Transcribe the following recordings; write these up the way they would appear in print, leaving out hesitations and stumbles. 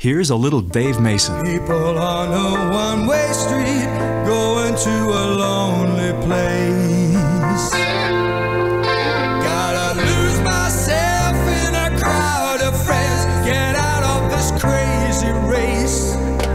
Here's a little Dave Mason. People on a one-way street going to a lonely place. Gotta lose myself in a crowd of friends. Get out of this crazy race.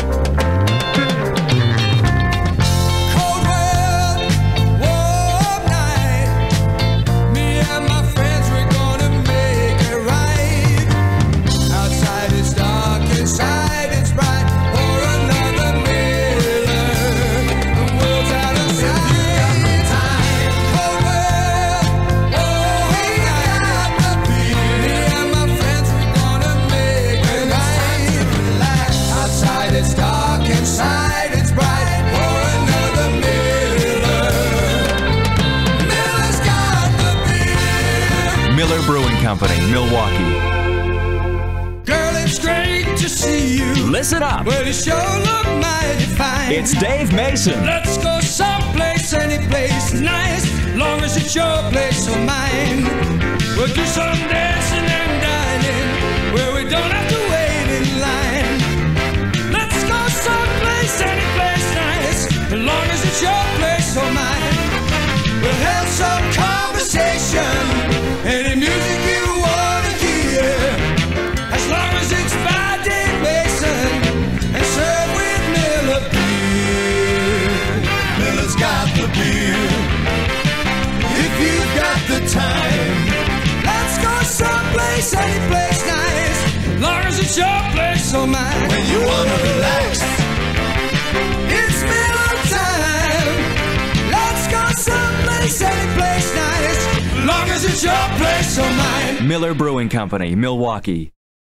Cold world, warm night. Me and my friends, we're gonna make it right. Outside it's dark, inside it's bright. Pour another Miller. The world's out of sight. Cold world, warm night. Me and my friends, we're gonna make it right. Outside it's dark, inside it's bright. Pour another Miller. Miller's got the beer. Miller Brewing Company, Milwaukee. Girl, it's great to see you. Listen up. But you sure look mighty fine. It's Dave Mason. Let's go someplace, any place nice, long as it's your place or mine. We'll do some dancing and dining where we don't have to wait in line. Let's go someplace, any place nice, as long as it's your place or mine. We'll have some conversation, any music you want to hear, as long as it's by Dave Mason and served with Miller beer. Miller's got the beer. If you've got the time, let's go someplace, any place nice, as long as it's your place or mine. When you wanna relax, it's Miller time. Let's go someplace, any place nice, as long as it's your place or mine. Miller Brewing Company, Milwaukee.